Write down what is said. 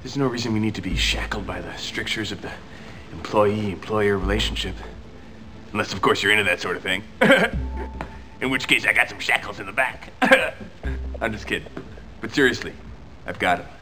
There's no reason we need to be shackled by the strictures of the employee-employer relationship. Unless, of course, you're into that sort of thing. In which case, I got some shackles in the back. I'm just kidding. But seriously, I've got it.